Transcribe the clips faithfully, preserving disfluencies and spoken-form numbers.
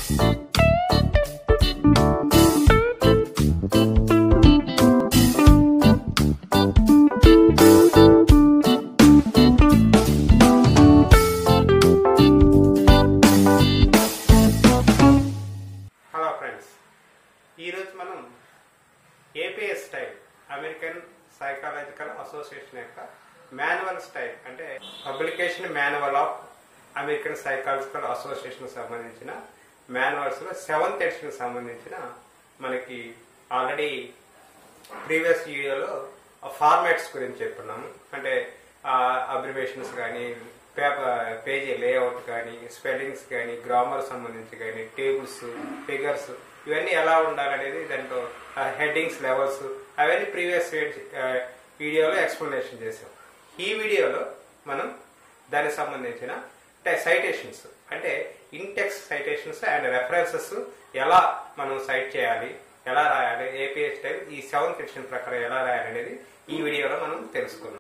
APS style American Psychological Association యొక్క manual style అంటే publication manual of American Psychological Association సంబంధించిన manuals లో seventh edition సంబంధించిన మనకి ఆల్రెడీ ప్రీవియస్ వీడియోలో ఫార్మాట్స్ గురించి చెప్పుకున్నాము. అంటే అబ్రివేషన్స్ కానీ పేపర్ పేజీ లేఅవుట్ కానీ స్పెల్లింగ్స్ కానీ గ్రామర్ సంబంధించి కానీ టేబుల్స్ ఫిగర్స్ ఇవన్నీ ఎలా ఉండాలనేది దాంట్లో హెడ్డింగ్స్ లెవెల్స్ అవన్నీ ప్రీవియస్ వీడియోలో ఎక్స్ప్లెనేషన్ చేసాం. ఈ వీడియోలో మనం దానికి సంబంధించిన సైటేషన్స్ అంటే ఇన్టెక్స్ట్ సైటేషన్స్ అండ్ రెఫరెన్సెస్ ఎలా మనం సైట్ చేయాలి, ఎలా రాయాలి, ఏపీఎస్ స్టైల్ ఈ సెవెంత్ ఎడిషన్ ప్రకారం ఎలా రాయాలి అనేది ఈ వీడియోలో మనం తెలుసుకుందాం.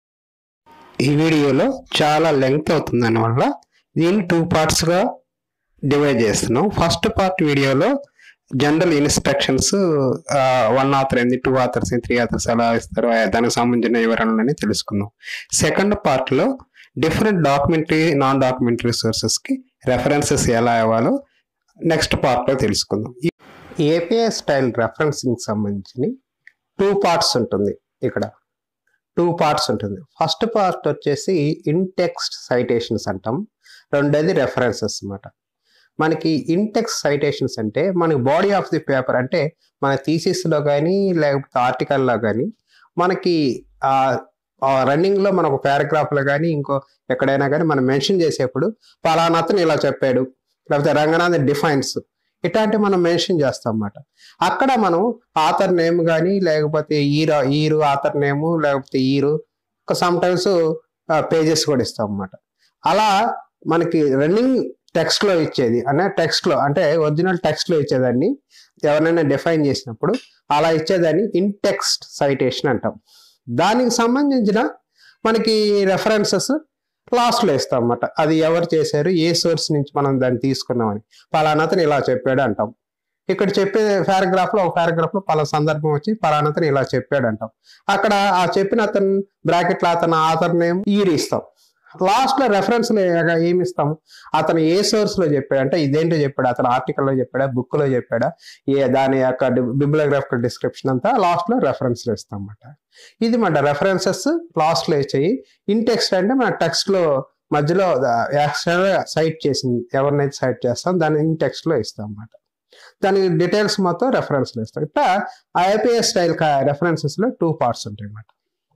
ఈ వీడియోలో చాలా లెంగ్త్ అవుతుంది దానివల్ల దీన్ని టూ పార్ట్స్గా డివైడ్ చేస్తున్నాం. ఫస్ట్ పార్ట్ వీడియోలో జనరల్ ఇన్స్ట్రక్షన్స్ వన్ ఆథర్ ఏంది, టూ ఆథర్స్ త్రీ ఆథర్స్ ఎలా ఇస్తారో దానికి సంబంధించిన వివరణలని తెలుసుకుందాం. సెకండ్ పార్ట్లో డిఫరెంట్ డాక్యుమెంటరీ నాన్ డాక్యుమెంటరీ సోర్సెస్కి రెఫరెన్సెస్ ఎలా ఇవ్వాలో నెక్స్ట్ పార్ట్లో తెలుసుకుందాం. ఏపీఎస్ స్టైల్ రెఫరెన్సింగ్ సంబంధించి టూ పార్ట్స్ ఉంటుంది. ఇక్కడ టూ పార్ట్స్ ఉంటుంది. ఫస్ట్ పార్ట్ వచ్చేసి ఇన్టెక్స్ట్ సైటేషన్స్ అంటాం, రెండోది రెఫరెన్సెస్ అన్నమాట. మనకి ఇన్టెక్స్ట్ సైటేషన్స్ అంటే మనకి బాడీ ఆఫ్ ది పేపర్ అంటే మన థీసిస్లో కానీ లేకపోతే ఆర్టికల్లో కానీ మనకి రన్నింగ్లో మనకు పారాగ్రాఫ్లో కానీ ఇంకో ఎక్కడైనా కానీ మనం మెన్షన్ చేసేప్పుడు పలానా అతను ఇలా చెప్పాడు, లేకపోతే రంగనాథ్ డిఫైన్స్ ఇట్లాంటివి మనం మెన్షన్ చేస్తాం అన్నమాట. అక్కడ మనం ఆథర్ నేమ్ కానీ లేకపోతే ఈరో ఈరు ఆథర్ నేము లేకపోతే ఈరు సమ్ టైమ్స్ పేజెస్ కూడా ఇస్తాం అన్నమాట. అలా మనకి రన్నింగ్ టెక్స్ట్లో ఇచ్చేది అనే టెక్స్ట్లో అంటే ఒరిజినల్ టెక్స్ట్లో ఇచ్చేదాన్ని ఎవరైనా డిఫైన్ చేసినప్పుడు అలా ఇచ్చేదాన్ని ఇన్టెక్స్ట్ సైటేషన్ అంటాం. దానికి సంబంధించిన మనకి రెఫరెన్సెస్ లాస్ట్లో ఇస్తాం అన్నమాట. అది ఎవరు చేశారు, ఏ సోర్స్ నుంచి మనం దాన్ని తీసుకున్నామని, పలానాతను ఇలా చెప్పాడు అంటాం. ఇక్కడ చెప్పే పారాగ్రాఫ్లో ఒక పారాగ్రాఫ్లో పలా సందర్భం వచ్చి పలానాతను ఇలా చెప్పాడు అంటాం. అక్కడ ఆ చెప్పిన అతను బ్రాకెట్లో అతను ఆథర్ నేమ్ ఈరు ఇస్తాం. లాస్ట్లో రెఫరెన్స్లో ఏమి ఇస్తాము, అతను ఏ సోర్స్లో చెప్పాడు అంటే ఇదేంటో చెప్పాడు, అతను ఆర్టికల్లో చెప్పాడా బుక్లో చెప్పాడా, ఏ దాని యొక్క బిబ్లియోగ్రాఫికల్ డిస్క్రిప్షన్ అంతా లాస్ట్లో రెఫరెన్స్లో ఇస్తాం అన్నమాట. ఇది మన రెఫరెన్సెస్ లాస్ట్లో ఇచ్చాయి. ఇన్టెక్స్ట్ అంటే మన టెక్స్ట్లో మధ్యలో యాక్చువల్గా సైట్ చేసింది ఎవరినైతే సైట్ చేస్తాం దాన్ని ఇన్టెక్స్ట్లో ఇస్తాం అన్నమాట. దాని డీటెయిల్స్ మొత్తం రెఫరెన్స్లో ఇస్తాం. ఇట్లా ఐపీఎస్ స్టైల్ రెఫరెన్సెస్లో టూ పార్ట్స్ ఉంటాయి అన్నమాట.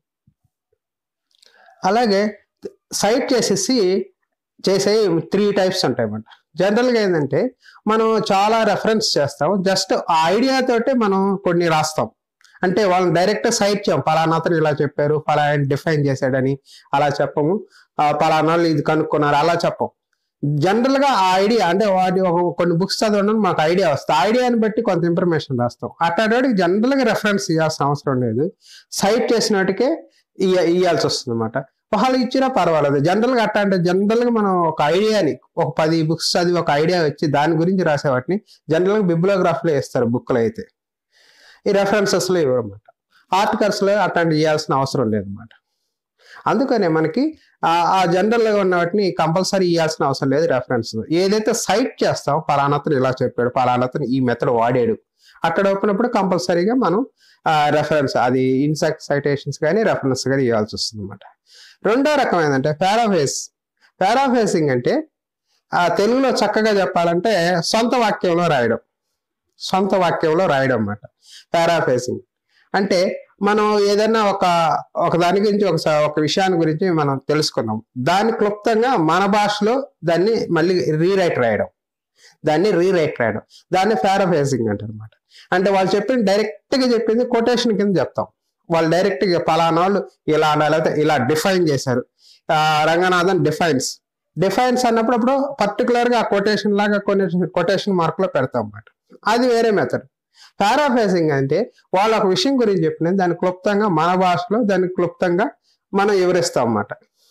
అలాగే సైట్ చేసేసి చేసే త్రీ టైప్స్ ఉంటాయి అన్నమాట. జనరల్గా ఏంటంటే మనం చాలా రెఫరెన్స్ చేస్తాం, జస్ట్ ఆ ఐడియాతోటే మనం కొన్ని రాస్తాం. అంటే వాళ్ళని డైరెక్ట్ సైట్ చేయం, పలానా అతను ఇలా చెప్పారు, పలానా డిఫైన్ చేశాడని అలా చెప్పము, పలానా వాళ్ళు ఇది కనుక్కున్నారు అలా చెప్పం. జనరల్గా ఆ ఐడియా అంటే వాటి ఒక కొన్ని బుక్స్ చదవడం మాకు ఐడియా వస్తుంది, ఐడియాని బట్టి కొంత ఇన్ఫర్మేషన్ రాస్తాం. అట్లాంటి జనరల్గా రెఫరెన్స్ ఇవ్వాల్సిన అవసరం లేదు, సైట్ చేసిన వాటికే ఇయ్య ఇవ్వాల్సి వస్తుంది అన్నమాట. వాళ్ళు ఇచ్చినా పర్వాలేదు. జనరల్గా అట్లా అంటే జనరల్గా మనం ఒక ఐడియాని ఒక పది బుక్స్ చదివి ఒక ఐడియా వచ్చి దాని గురించి రాసే వాటిని జనరల్గా బిబ్లియోగ్రాఫీలో వేస్తారు బుక్లో అయితే, ఈ రెఫరెన్సెస్లో ఇవ్వమాట. ఆర్టికల్స్లో అట్లాంటి ఇవ్వాల్సిన అవసరం లేదన్నమాట. అందుకనే మనకి ఆ జనరల్గా ఉన్న వాటిని కంపల్సరీ ఇవ్వాల్సిన అవసరం లేదు. రెఫరెన్స్ ఏదైతే సైట్ చేస్తాం పలానాతను ఇలా చెప్పాడు, పలానాతను ఈ మెథడ్ వాడాడు అక్కడ వచ్చినప్పుడు కంపల్సరీగా మనం రెఫరెన్స్ అది ఇన్సెక్ట్ సైటేషన్స్ కానీ రెఫరెన్స్ కానీ ఇవ్వాల్సి వస్తుంది అన్నమాట. రెండో రకం ఏంటంటే పారాఫ్రేజ్. పారాఫ్రేజింగ్ అంటే ఆ తెలుగులో చక్కగా చెప్పాలంటే సొంత వాక్యంలో రాయడం, సొంత వాక్యంలో రాయడం అన్నమాట. పారాఫ్రేజింగ్ అంటే మనం ఏదైనా ఒక ఒక దాని గురించి ఒక ఒక విషయాన్ని గురించి మనం తెలుసుకున్నాం, దాన్ని క్లుప్తంగా మన భాషలో దాన్ని మళ్ళీ రీరైట్ రాయడం, దాన్ని రీరైట్ రాయడం దాన్ని పారాఫ్రేజింగ్ అంటారు అనమాట. అంటే వాళ్ళు చెప్పింది డైరెక్ట్గా చెప్పింది కొటేషన్ కింద చెప్తాం. వాళ్ళు డైరెక్ట్గా పలానా వాళ్ళు ఇలా లేకపోతే ఇలా డిఫైన్ చేశారు, రంగనాథన్ డిఫైన్స్ డిఫైన్స్ అన్నప్పుడు అప్పుడు పర్టికులర్గా ఆ కొటేషన్ లాగా కొటేషన్ కొటేషన్ మార్క్లో పెడతాం అన్నమాట. అది వేరే మెథడ్. పారాఫ్రేజింగ్ అంటే వాళ్ళు ఒక విషయం గురించి చెప్పినది దాన్ని క్లుప్తంగా మన భాషలో దాన్ని క్లుప్తంగా మనం వివరిస్తాం అన్నమాట.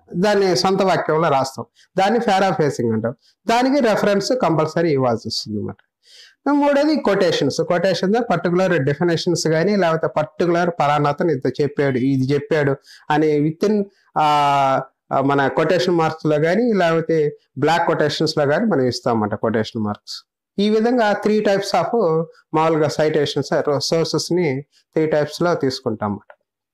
దాన్ని సొంత వాక్యంలో రాస్తాం. దాన్ని పారాఫ్రేజింగ్ అంటాం. దానికి రెఫరెన్స్ కంపల్సరీ ఇవ్వాల్సి వస్తుంది అనమాట. మూడోది కొటేషన్స్. కొటేషన్స్ పర్టికులర్ డెఫినేషన్స్ కానీ లేకపోతే పర్టికులర్ పలానాతను ఇది చెప్పాడు ఇది చెప్పాడు అని విత్ ఇన్ మన కొటేషన్ మార్క్స్ లో కానీ లేకపోతే బ్లాక్ కొటేషన్స్ లో కానీ మనం ఇస్తాం అన్నమాట కొటేషన్ మార్క్స్. ఈ విధంగా త్రీ టైప్స్ ఆఫ్ మామూలుగా సైటేషన్స్ సోర్సెస్ ని త్రీ టైప్స్ లో తీసుకుంటాం అన్నమాట.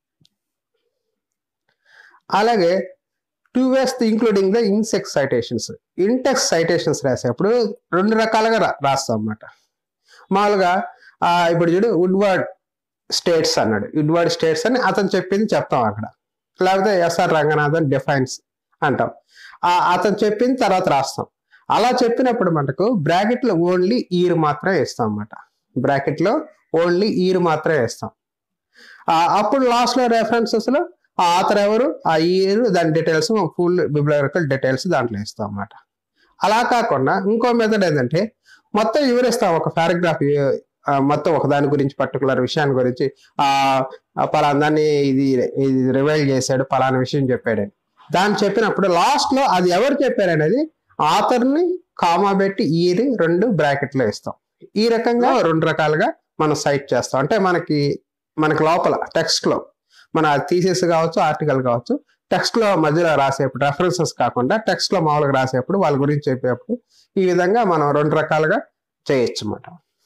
అలాగే two ways including the intext citations. Intext citations రాసేప్పుడు రెండు రకాలుగా రా రాస్తాం అన్నమాట. మామూలుగా ఇప్పుడు చూడు వుడ్వర్డ్ స్టేట్స్ అన్నాడు. వుడ్వర్డ్ స్టేట్స్ అని అతను చెప్పింది చెప్తాం అక్కడ. లేకపోతే ఎస్ఆర్ రంగనాథన్ డిఫైన్స్ అంటాం. అతను చెప్పింది తర్వాత రాస్తాం. అలా చెప్పినప్పుడు మనకు బ్రాకెట్ లో ఓన్లీ ఈరు మాత్రమే వేస్తాం అన్నమాట. బ్రాకెట్ లో ఓన్లీ ఈరు మాత్రమే వేస్తాం. అప్పుడు లాస్ట్ లో రెఫరెన్సెస్ లో ఆ ఆథర్ ఎవరు, ఆ ఇయర్, దాని డీటెయిల్స్, ఫుల్ బిబ్లియోగ్రఫికల్ డీటెయిల్స్ దాంట్లో ఇస్తాం అన్నమాట. అలా కాకుండా ఇంకో మెథడ్ ఏంటంటే మొత్తం వివరిస్తాం. ఒక పారాగ్రాఫ్ మొత్తం ఒక దాని గురించి పర్టికులర్ విషయాన్ని గురించి ఆ పలానాన్ని ఇది ఇది రివైల్ చేశాడు, పలానా విషయం చెప్పాడని దాన్ని చెప్పినప్పుడు లాస్ట్ లో అది ఎవరు చెప్పారనేది ఆథర్ని కామా పెట్టి ఈరి రెండు బ్రాకెట్ లో ఇస్తాం. ఈ రకంగా రెండు రకాలుగా మనం సైట్ చేస్తాం. అంటే మనకి మనకి లోపల టెక్స్ట్ లో మన థీసిస్ కావచ్చు, ఆర్టికల్ కావచ్చు, టెక్స్ట్ లో మధ్యలో రాసేప్పుడు రెఫరెన్సెస్ కాకుండా టెక్స్ట్ లో మామూలుగా రాసేప్పుడు వాళ్ళ గురించి చెప్పేప్పుడు ఈ విధంగా మనం రెండు రకాలుగా చేయొచ్చు అన్నమాట.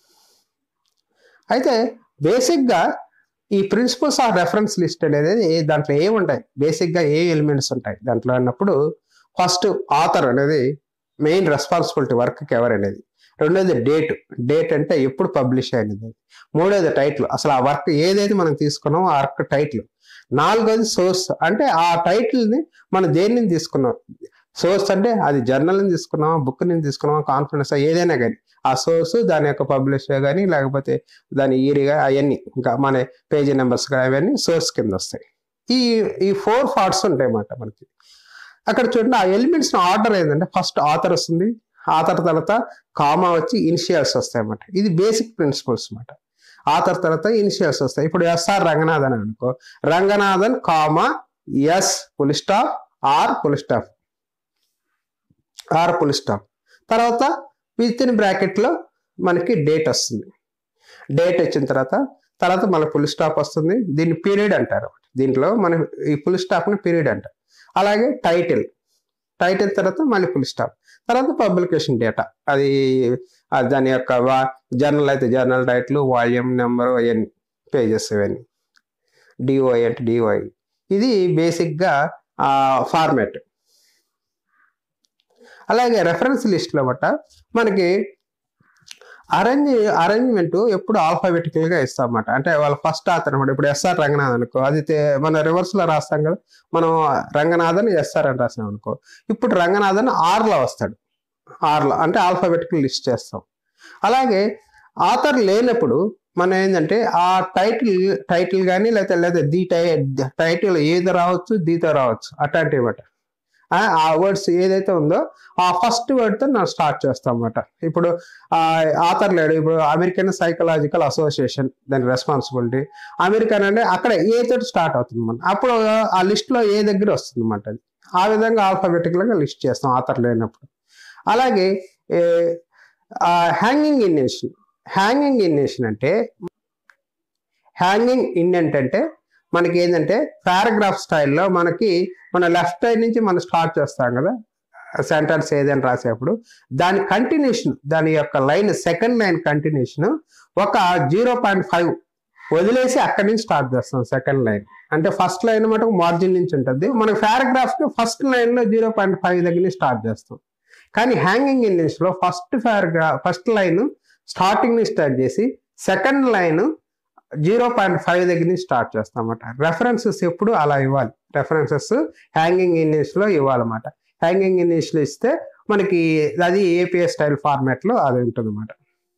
అయితే బేసిక్ గా ఈ ప్రిన్సిపల్స్ ఆఫ్ రెఫరెన్స్ లిస్ట్ అనేది దాంట్లో ఏముంటాయి, బేసిక్ గా ఏ ఎలిమెంట్స్ ఉంటాయి దాంట్లో అన్నప్పుడు ఫస్ట్ ఆథర్ అనేది మెయిన్ రెస్పాన్సిబిలిటీ వర్క్ కి ఎవరు అనేది. రెండోది డేట్, డేట్ అంటే ఎప్పుడు పబ్లిష్ అయినది. మూడోది టైటిల్, అసలు ఆ వర్క్ ఏదైతే మనం తీసుకున్నామో ఆ వర్క్ టైటిల్. నాలుగోది సోర్స్, అంటే ఆ టైటిల్ ని మనం దేని తీసుకున్నాం. సోర్స్ అంటే అది జర్నల్ ని తీసుకున్నామా, బుక్ ని తీసుకున్నామా, కాన్ఫరెన్స్ ఏదైనా కానీ ఆ సోర్స్, దాని యొక్క పబ్లిషర్ కానీ లేకపోతే దాని ఇయర్గా అవన్నీ ఇంకా మన పేజీ నెంబర్స్ కానీ అవన్నీ సోర్స్ కింద వస్తాయి. ఈ ఈ ఫోర్ పార్ట్స్ ఉంటాయి అన్నమాట మనకి. అక్కడ చూడండి ఆ ఎలిమెంట్స్ ఆర్డర్ ఏంటంటే ఫస్ట్ ఆథర్ వస్తుంది, ఆథర్ తర్వాత కామా వచ్చి ఇనిషియల్స్ వస్తాయి అన్నమాట. ఇది బేసిక్ ప్రిన్సిపల్స్ అన్నమాట. ఆథర్ తర్వాత ఇనిషియల్స్ వస్తాయి. ఇప్పుడు ఎస్ఆర్ రంగనాథన్ అనుకో, Ranganathan comma S full stop R full stop R full stop తర్వాత విత్ ఇన్ బ్రాకెట్ లో మనకి డేట్ వస్తుంది. డేట్ వచ్చిన తర్వాత తర్వాత మళ్ళీ ఫుల్ స్టాప్ వస్తుంది. దీన్ని పీరియడ్ అంటారు. దీంట్లో మనం ఈ ఫుల్ స్టాప్ ని పీరియడ్ అంటారు. అలాగే టైటిల్, టైటిల్ తర్వాత మళ్ళీ ఫుల్ స్టాప్ తర్వాత పబ్లికేషన్ డేటా, అది దాని యొక్క జర్నల్ అయితే జర్నల్ టైటిల్, వాల్యూమ్ నెంబర్, అవన్నీ పేజెస్, ఇవన్నీ డిఓఐ అంటే డిఓఐ. ఇది బేసిక్గా ఫార్మాట్. అలాగే రెఫరెన్స్ లిస్ట్లో బట్ట మనకి అరేంజ్ అరేంజ్మెంట్ ఎప్పుడు ఆల్ఫాబెటికల్ గా ఇస్తాం అన్నమాట. అంటే వాళ్ళ ఫస్ట్ ఆథర్ అనమాట. ఇప్పుడు ఎస్ఆర్ రంగనాథన్ అనుకో, అది మన రివర్స్ లో రాస్తాం కదా, మనం రంగనాథన్ ఎస్ఆర్ అని రాసినాం అనుకో, ఇప్పుడు రంగనాథన్ ఆర్ లో వస్తాడు. ఆర్ లో అంటే ఆల్ఫాబెటికల్ లిస్ట్ చేస్తాం. అలాగే ఆథర్ లేనప్పుడు మనం ఏంటంటే ఆ టైటిల్ టైటిల్ కానీ లేకపోతే లేదా ది టై టైటిల్ ఏదో రావచ్చు, దీతో రావచ్చు, అట్లాంటివి అన్నమాట. ఆ వర్డ్స్ ఏదైతే ఉందో ఆ ఫస్ట్ వర్డ్ తో మనం స్టార్ట్ చేస్తాం అన్నమాట. ఇప్పుడు ఆ ఆథర్ లేడు, ఇప్పుడు అమెరికన్ సైకలాజికల్ అసోసియేషన్ దాని రెస్పాన్సిబిలిటీ అమెరికన్ అంటే అక్కడ ఏ తోటి స్టార్ట్ అవుతుంది మనం, అప్పుడు ఆ లిస్ట్ లో ఏ దగ్గర వస్తుంది అన్నమాట. అది ఆ విధంగా ఆల్ఫాబెటికల్ గా లిస్ట్ చేస్తాం ఆథర్ లేనప్పుడు. అలాగే హ్యాంగింగ్ ఇండెంటేషన్. హ్యాంగింగ్ ఇండెంటేషన్ అంటే హ్యాంగింగ్ ఇండెంట్ అంటే మనకి ఏంటంటే పారాగ్రాఫ్ స్టైల్లో మనకి మన లెఫ్ట్ సైడ్ నుంచి మనం స్టార్ట్ చేస్తాం కదా సెంటెన్స్ ఏదైనా రాసేప్పుడు, దాని కంటిన్యూషన్, దాని యొక్క లైన్ సెకండ్ లైన్ కంటిన్యూషన్ ఒక జీరో పాయింట్ ఫైవ్ వదిలేసి అక్కడి నుంచి స్టార్ట్ చేస్తాం. సెకండ్ లైన్ అంటే ఫస్ట్ లైన్ మటుకు మార్జిన్ నుంచి ఉంటుంది. మనకి పారాగ్రాఫ్ కి ఫస్ట్ లైన్ లో జీరో పాయింట్ ఫైవ్ దగ్గర నుంచి స్టార్ట్ చేస్తాం. కానీ హ్యాంగింగ్ ఇండెంట్స్ లో first paragraph first line starting నుంచి స్టార్ట్ చేసి second line zero point five దగ్గర నుంచి స్టార్ట్ చేస్తాం అన్నమాట. రెఫరెన్సెస్ ఎప్పుడు అలా ఇవ్వాలి. రెఫరెన్సెస్ హ్యాంగింగ్ ఇండెంట్స్ లో ఇవ్వాలన్నమాట. హ్యాంగింగ్ ఇండెంట్స్ లో ఇస్తే మనకి అది ఏపీఎస్ స్టైల్ ఫార్మాట్ లో అది ఉంటుంది అన్నమాట.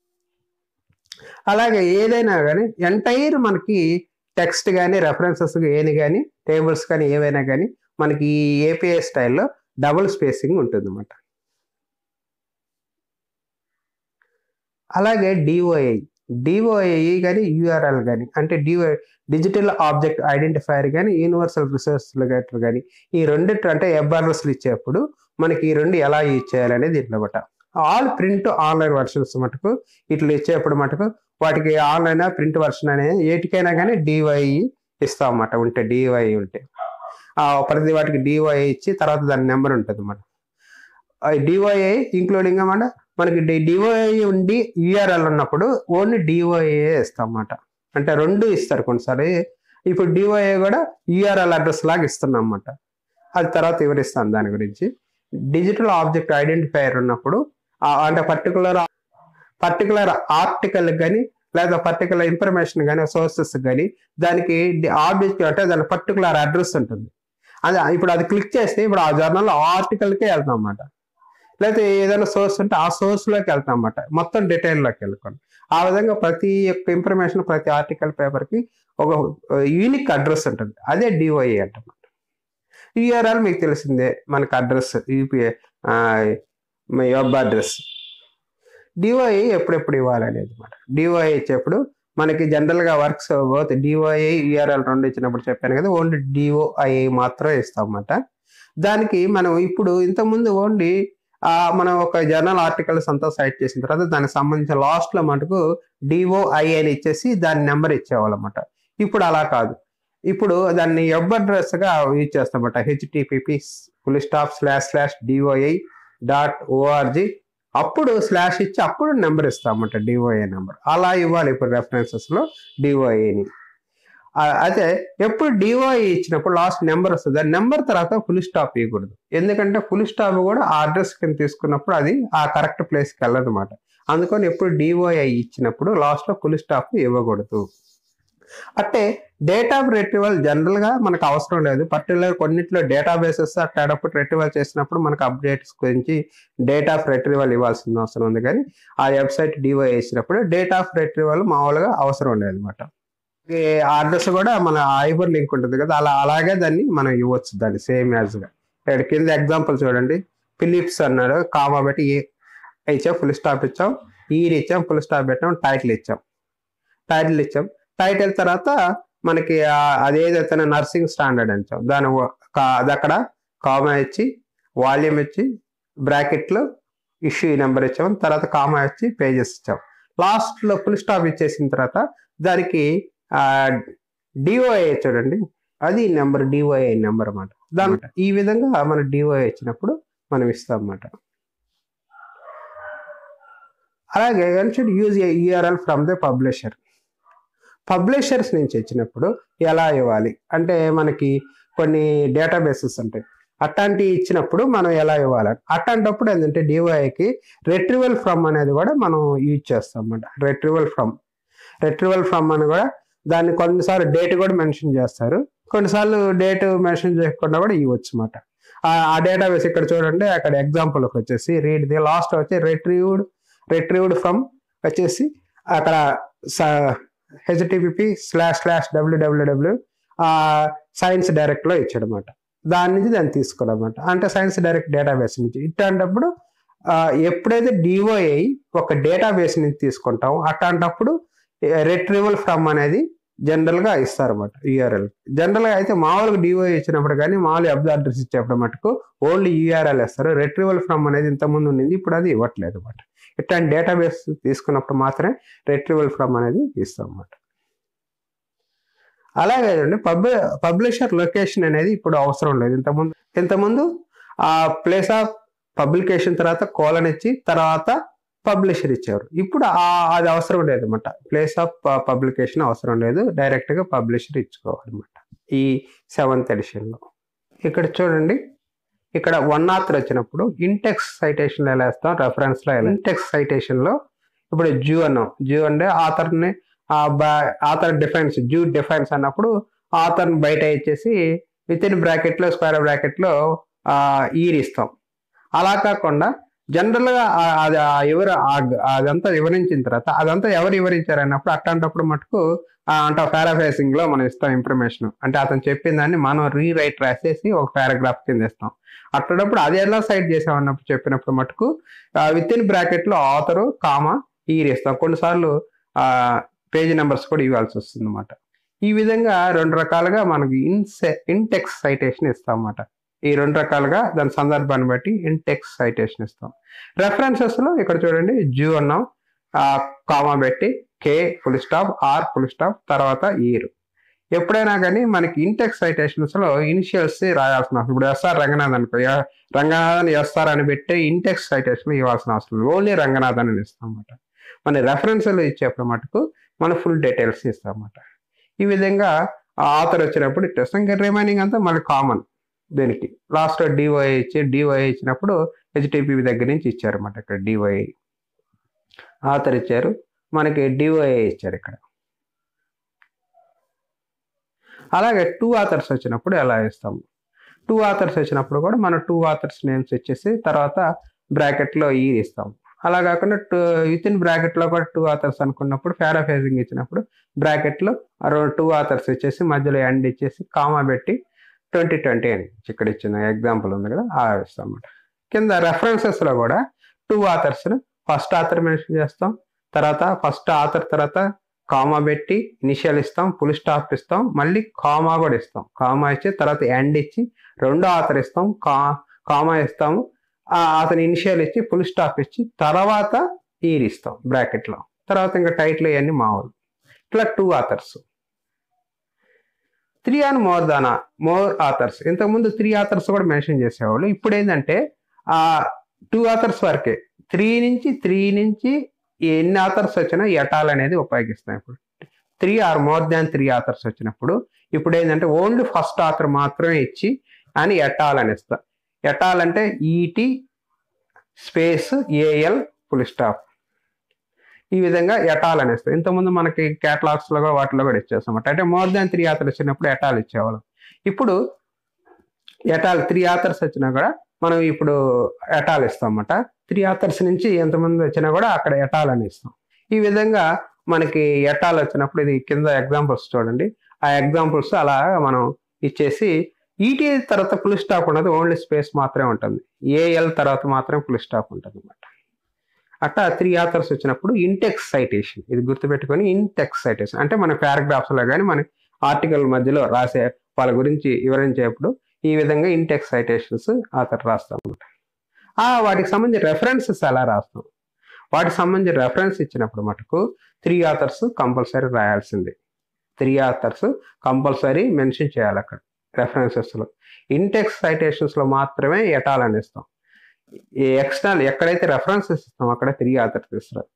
అలాగే ఏదైనా కానీ ఎంటైర్ మనకి టెక్స్ట్ కానీ రెఫరెన్సెస్ ఏని కానీ టేబుల్స్ కానీ ఏవైనా కానీ మనకి ఏపీఎస్ స్టైల్లో డబుల్ స్పేసింగ్ ఉంటుంది అన్నమాట. అలాగే డిఓఐ డిఓఏఈ కానీ యూఆర్ఎల్ కానీ అంటే డిఓ డిజిటల్ ఆబ్జెక్ట్ ఐడెంటిఫైర్ కానీ యూనివర్సల్ రిసోర్స్ లొకేటర్ కానీ ఈ రెండిటి అంటే వెబ్ అడ్రస్లు ఇచ్చేప్పుడు మనకి ఈ రెండు ఎలా యూజ్ చేయాలనేది ఇట్లా బట ఆల్ ప్రింట్ ఆన్లైన్ వర్షన్స్ మటుకు ఇట్లా ఇచ్చేప్పుడు మటుకు వాటికి ఆన్లైన్ ప్రింట్ వర్షన్ అనేది ఏటికైనా కానీ డివైఈ ఇస్తాం అన్నమాట ఉంటే డివైఈ ఉంటే ప్రతి వాటికి డివైఏ ఇచ్చి తర్వాత దాని నెంబర్ ఉంటుంది అన్నమాట. డివైఏ ఇంక్లూడింగ్ అన్నమాట మనకి డివైఏ ఉండి యూఆర్ఎల్ ఉన్నప్పుడు ఓన్లీ డివైఏ ఇస్తాం అన్నమాట. అంటే రెండు ఇస్తారు కొన్నిసారి. ఇప్పుడు డివైఏ కూడా యూఆర్ఎల్ అడ్రస్ లాగా ఇస్తున్నాం అన్నమాట. అది తర్వాత వివరిస్తాను దాని గురించి. డిజిటల్ ఆబ్జెక్ట్ ఐడెంటిఫైయర్ ఉన్నప్పుడు అంటే పర్టికులర్ పర్టికులర్ ఆర్టికల్ కానీ లేదా పర్టికులర్ ఇన్ఫర్మేషన్ కానీ సోర్సెస్ కానీ దానికి ఆబ్జెక్ట్ అంటే దాని పర్టికులర్ అడ్రస్ ఉంటుంది. అది ఇప్పుడు అది క్లిక్ చేస్తే ఇప్పుడు ఆ జర్నల్ ఆర్టికల్కే వెళ్తాం అన్నమాట. లేకపోతే ఏదైనా సోర్స్ ఉంటే ఆ సోర్స్లోకి వెళ్తాం అన్నమాట. మొత్తం డీటెయిల్లోకి వెళ్ళుకోండి. ఆ విధంగా ప్రతి ఒక్క ఇన్ఫర్మేషన్ ప్రతి ఆర్టికల్ పేపర్కి ఒక యూనిక్ అడ్రస్ ఉంటుంది. అదే డిఓఏ అంటమాట. యూఆర్ఎల్ మీకు తెలిసిందే మనకు address UPI web address. DOI ఎప్పుడెప్పుడు ఇవ్వాలనేది అనమాట. డిఓఏ ఇచ్చేప్పుడు మనకి జనరల్గా వర్క్స్ పోతే డిఓఐ యూఆర్ఎల్ రెండు ఇచ్చినప్పుడు చెప్పాను కదా ఓన్లీ డిఓఐ మాత్రమే ఇస్తాం అన్నమాట. దానికి మనం ఇప్పుడు ఇంతకుముందు ఓన్లీ మనం ఒక జర్నల్ ఆర్టికల్స్ అంతా సైట్ చేసిన తర్వాత దానికి సంబంధించిన లాస్ట్లో మటుకు డిఓఐ అని ఇచ్చేసి దాని నెంబర్ ఇచ్చేవాళ్ళమాట. ఇప్పుడు అలా కాదు. ఇప్పుడు దాన్ని వెబ్ అడ్రస్గా యూజ్ చేస్తామన్నమాట. HTTP full stop slash slash DOI dot ORG అప్పుడు స్లాష్ ఇచ్చి అప్పుడు నెంబర్ ఇస్తామన్నమాట. డిఓఐ నెంబర్ అలా ఇవ్వాలి ఇప్పుడు రెఫరెన్సెస్లో డిఓఐని. అయితే ఎప్పుడు డిఓఐ ఇచ్చినప్పుడు లాస్ట్ నెంబర్ వస్తుంది. ఆ నెంబర్ తర్వాత ఫుల్ స్టాప్ ఇవ్వకూడదు. ఎందుకంటే ఫుల్ స్టాప్ కూడా ఆ అడ్రస్ కింద తీసుకున్నప్పుడు అది ఆ కరెక్ట్ ప్లేస్కి వెళ్ళదు అనమాట. అందుకని ఎప్పుడు డిఓఐ ఇచ్చినప్పుడు లాస్ట్లో ఫుల్ స్టాప్ ఇవ్వకూడదు. అంటే డేటా రిట్రీవల్ జనరల్గా మనకు అవసరం లేదు. పర్టికులర్ కొన్నిట్లో డేటాబేసెస్ అట్లాడప్పుడు రిట్రీవల్ చేసినప్పుడు మనకు అప్డేట్స్ గురించి డేటా ఆఫ్ రిట్రీవల్ ఇవ్వాల్సిన అవసరం ఉంది. కానీ ఆ వెబ్సైట్ డిఓఐ ఇచ్చినప్పుడు డేటా ఆఫ్ రిట్రీవల్ మామూలుగా అవసరం లేదు అనమాట. ఆ అడ్రస్ కూడా మన ఐబర్ లింక్ ఉంటుంది కదా అలా అలాగే దాన్ని మనం ఇవ్వచ్చు దాన్ని సేమ్ యాజ్గా. ఇక్కడ కింద ఎగ్జాంపుల్ చూడండి. ఫిలిప్స్ అన్నాడు కామా పెట్టి ఏ ఇచ్చాం ఫుల్ స్టాప్ ఇచ్చాం ఈర్ ఇచ్చాం ఫుల్ స్టాప్ పెట్టాం టైటిల్ ఇచ్చాం టైటిల్ ఇచ్చాం టైటిల్ తర్వాత మనకి అదేదైతే నర్సింగ్ స్టాండర్డ్ అంటాం దాని అది అక్కడ కామా ఇచ్చి వాల్యూమ్ ఇచ్చి బ్రాకెట్లో ఇష్యూ నెంబర్ ఇచ్చాం తర్వాత కామా ఇచ్చి పేజెస్ ఇచ్చాం. లాస్ట్లో ఫుల్ స్టాప్ ఇచ్చేసిన తర్వాత దానికి డిఓఐ చూడండి అది నెంబర్ డిఓఐ నెంబర్ అన్నమాట. దాని ఈ విధంగా మన డిఓఐ ఇచ్చినప్పుడు మనం ఇస్తాం అన్నమాట. అలాగే use URL from the publisher. Publishers నుంచి ఇచ్చినప్పుడు ఎలా ఇవ్వాలి అంటే మనకి కొన్ని డేటాబేసెస్ ఉంటాయి. అట్లాంటి ఇచ్చినప్పుడు మనం ఎలా ఇవ్వాలి అట్లాంటప్పుడు ఏంటంటే డిఓఐకి రిట్రీవల్ ఫ్రమ్ అనేది కూడా మనం యూజ్ చేస్తాం అన్నమాట. రిట్రీవల్ ఫ్రమ్ రిట్రీవల్ ఫ్రమ్ అని కూడా దాన్ని కొన్నిసార్లు డేట్ కూడా మెన్షన్ చేస్తారు. కొన్నిసార్లు డేట్ మెన్షన్ చేయకుండా కూడా ఇవ్వచ్చు అన్నమాట. ఆ డేటాబేస్ ఇక్కడ చూడండి అక్కడ ఎగ్జాంపుల్కి వచ్చేసి రీడ్ ది లాస్ట్ వచ్చి రిట్రీవ్డ్ రిట్రీవ్డ్ ఫ్రమ్ వచ్చేసి అక్కడ HTTP slash slash WWW science డైరెక్ట్లో ఇచ్చాడు అనమాట. దాని నుంచి దాన్ని తీసుకోవాలన్నమాట. అంటే సైన్స్ డైరెక్ట్ డేటాబేస్ నుంచి ఇట్లాంటప్పుడు ఎప్పుడైతే డిఓఐ ఒక డేటాబేస్ నుంచి తీసుకుంటాం అట్లాంటప్పుడు రిట్రీవల్ ఫ్రమ్ అనేది జనరల్గా ఇస్తారన్నమాట. యూఆర్ఎల్ జనరల్గా అయితే మామూలుగా డిఓఐ ఇచ్చినప్పుడు కానీ మామూలు వెబ్ అడ్రస్ ఇచ్చేప్పుడు మటుకు ఓన్లీ యూఆర్ఎల్ ఇస్తారు. రిట్రీవల్ ఫ్రమ్ అనేది ఇంతకుముందు ఉండింది ఇప్పుడు అది ఇవ్వట్లేదు అన్నమాట. ఇట్లాంటి డేటాబేస్ తీసుకున్నప్పుడు మాత్రమే రిట్రీవల్ ఫ్రమ్ అనేది ఇస్తాం అన్నమాట. అలాగే పబ్ పబ్లిషర్ లొకేషన్ అనేది ఇప్పుడు అవసరం లేదు. ఇంతకుముందు ఇంతకుముందు ఆ ప్లేస్ ఆఫ్ పబ్లికేషన్ తర్వాత కోలన్ ఇచ్చి తర్వాత పబ్లిషర్ ఇచ్చేవారు. ఇప్పుడు అది అవసరం లేదు అనమాట. ప్లేస్ ఆఫ్ పబ్లికేషన్ అవసరం లేదు. డైరెక్ట్గా పబ్లిషర్ ఇచ్చుకోవాలన్నమాట. ఈ సెవెంత్ ఎడిషన్లో ఇక్కడ చూడండి ఇక్కడ వన్ ఆథర్ వచ్చినప్పుడు ఇంటెక్స్ సైటేషన్ ఎలా వేస్తాం రెఫరెన్స్లో ఎలా ఇంటెక్స్ సైటేషన్లో ఇప్పుడు జ్యూ అన్నాం. జ్యూ అంటే ఆథర్ని ఆథర్ డిఫైన్స్ జ్యూ డిఫైన్స్ అన్నప్పుడు ఆథర్ని బయట ఇచ్చేసి విత్ ఇన్ బ్రాకెట్లో స్క్వేర్ బ్రాకెట్లో ఈర్ ఇస్తాం. అలా కాకుండా జనరల్గా అది ఎవరు అదంతా వివరించిన తర్వాత అదంతా ఎవరు వివరించారు అన్నప్పుడు అట్లాంటప్పుడు మటుకు అంటే పారాఫ్రేసింగ్ లో మనం ఇస్తాం ఇన్ఫర్మేషన్. అంటే అతను చెప్పిన దాన్ని మనం రీరైట్ రాసేసి ఒక పారాగ్రాఫ్ కింద ఇస్తాం. అట్లాంటప్పుడు అది ఎలా సైట్ చేసామన్నప్పుడు చెప్పినప్పుడు మటుకు విత్ ఇన్ బ్రాకెట్ లో ఆథరు కామా ఈర్ ఇస్తాం. కొన్నిసార్లు పేజీ నెంబర్స్ కూడా ఇవ్వాల్సి వస్తుంది అన్నమాట. ఈ విధంగా రెండు రకాలుగా మనకి ఇన్సె ఇన్టెక్స్ట్ సైటేషన్ ఇస్తాం అన్నమాట. ఈ రెండు రకాలుగా దాని సందర్భాన్ని బట్టి ఇన్టెక్స్ట్ సైటేషన్ ఇస్తాం. రెఫరెన్సెస్లో ఇక్కడ చూడండి జూ అన్నాం, కామా పెట్టి K full stop, R full stop, తర్వాత ఈరు. ఎప్పుడైనా కానీ మనకి ఇంటెక్స్ట్ సైటేషన్స్లో ఇనిషియల్స్ రాయాల్సిన అవసరం. ఇప్పుడు ఎస్ఆర్ రంగనాథ్ అనుకో, రంగనాథన్ ఎస్ఆర్ అని పెట్టి ఇంటెక్స్ట్ సైటేషన్ ఇవ్వాల్సిన అవసరం లేదు, ఓన్లీ రంగనాథన్ అని ఇస్తాం అన్నమాట. మన రెఫరెన్స్లు ఇచ్చేప్పుడు మటుకు మన ఫుల్ డీటెయిల్స్ ఇస్తాం అన్నమాట. ఈ విధంగా ఆథర్ వచ్చినప్పుడు ఇచ్చేస్తాం. ఇంకా రిమైనింగ్ అంతా మళ్ళీ కామన్. దీనికి లాస్ట్ డివై ఇచ్చి డివై ఇచ్చినప్పుడు హెచ్టిపివి దగ్గర నుంచి ఇచ్చారన్నమాట. ఇక్కడ డివై ఆథర్ ఇచ్చారు, మనకి డివై ఇచ్చారు ఇక్కడ. అలాగే టూ ఆథర్స్ వచ్చినప్పుడు ఎలా ఇస్తాము? టూ ఆథర్స్ వచ్చినప్పుడు కూడా మనం టూ ఆథర్స్ నేమ్స్ ఇచ్చేసి తర్వాత బ్రాకెట్లో ఈ ఇస్తాము. అలా కాకుండా టూ విత్ ఇన్ బ్రాకెట్లో కూడా టూ ఆథర్స్ అనుకున్నప్పుడు పారాఫ్రేజింగ్ ఇచ్చినప్పుడు బ్రాకెట్లో టూ ఆథర్స్ ఇచ్చేసి మధ్యలో ఎండ్ ఇచ్చేసి కామా పెట్టి ట్వంటీ ట్వంటీ అని ఇక్కడ ఇచ్చిన ఎగ్జాంపుల్ ఉంది కదా, ఆ ఇస్తాం అన్నమాట. కింద రెఫరెన్సెస్లో కూడా టూ ఆథర్స్ను ఫస్ట్ ఆథర్ మెన్షన్ చేస్తాం, తర్వాత ఫస్ట్ ఆథర్ తర్వాత కామా పెట్టి ఇనిషియల్ ఇస్తాం, ఫుల్ స్టాప్ ఇస్తాం, మళ్ళీ కామా కూడా ఇస్తాం. కామా ఇచ్చి తర్వాత ఎండ్ ఇచ్చి రెండో ఆథర్ ఇస్తాం, కా కామా ఇస్తాము, అతని ఇనిషియల్ ఇచ్చి ఫుల్ స్టాప్ ఇచ్చి తర్వాత ఈర్ ఇస్తాం బ్రాకెట్లో. తర్వాత ఇంకా టైటిల్ ఇవన్నీ మామూలు. ఇట్లా two authors. Three and more than more authors. ఇంతకుముందు త్రీ ఆథర్స్ కూడా మెన్షన్ చేసేవాళ్ళు. ఇప్పుడు ఏంటంటే ఆ టూ ఆథర్స్ వరకే. త్రీ నుంచి త్రీ నుంచి ఎన్ని ఆథర్స్ వచ్చినా ఎటాల్ అనేది ఉపయోగిస్తాం. ఇప్పుడు three or more than three authors వచ్చినప్పుడు ఇప్పుడు ఏంటంటే ఓన్లీ ఫస్ట్ ఆథర్ మాత్రమే ఇచ్చి అని ఎటాల్ అని ఇస్తాం. ఎటాల్ అంటే ఈటి స్పేస్ ఏఎల్ ఫుల్ స్టాప్. ఈ విధంగా ఎటాల్ అని ఇస్తాం. ఇంతకుముందు మనకి క్యాటలాగ్స్లో కూడా వాటిలో కూడా ఇచ్చేస్తాం. అంటే మోర్ దాన్ త్రీ ఆథర్స్ వచ్చినప్పుడు ఎటాల్ ఇచ్చేవాళ్ళం. ఇప్పుడు ఎటాల్ త్రీ ఆథర్స్ వచ్చినా కూడా మనం ఇప్పుడు ఎటాల్ ఇస్తాం అన్నమాట. త్రీ ఆథర్స్ నుంచి ఎంతమంది వచ్చినా కూడా అక్కడ ఎటాల్ అని ఇస్తాం. ఈ విధంగా మనకి ఎటాల్ వచ్చినప్పుడు ఇది కింద ఎగ్జాంపుల్స్ చూడండి. ఆ ఎగ్జాంపుల్స్ అలా మనం ఇచ్చేసి ఈటీ తర్వాత ఫుల్ స్టాప్ ఉన్నది, ఓన్లీ స్పేస్ మాత్రమే ఉంటుంది. ఏఎల్ తర్వాత మాత్రమే ఫుల్ స్టాప్ ఉంటుంది అన్నమాట. అట్లా త్రీ ఆథర్స్ వచ్చినప్పుడు ఇంటెక్స్ట్ సైటేషన్, ఇది గుర్తుపెట్టుకొని ఇంటెక్స్ట్ సైటేషన్ అంటే మన పారాగ్రాఫ్స్లో కానీ మన ఆర్టికల్ మధ్యలో రాసే వాళ్ళ గురించి వివరించేప్పుడు ఈ విధంగా ఇంటెక్స్ట్ సైటేషన్స్ ఆథర్ రాస్తాం అన్నమాట. వాటికి సంబంధించి రెఫరెన్సెస్ ఎలా రాస్తాం? వాటికి సంబంధించి రెఫరెన్స్ ఇచ్చినప్పుడు మటుకు త్రీ ఆథర్స్ కంపల్సరీ రాయాల్సిందే. త్రీ ఆథర్స్ కంపల్సరీ మెన్షన్ చేయాలి అక్కడ రెఫరెన్సెస్లో. ఇంటెక్స్ట్ సైటేషన్స్లో మాత్రమే ఎటాల్ అని ఇస్తాం. ఎక్స్టర్నల్ ఎక్కడైతే రెఫరెన్సెస్ ఇస్తాం అక్కడ త్రీ ఆథర్స్ ఇస్తారు.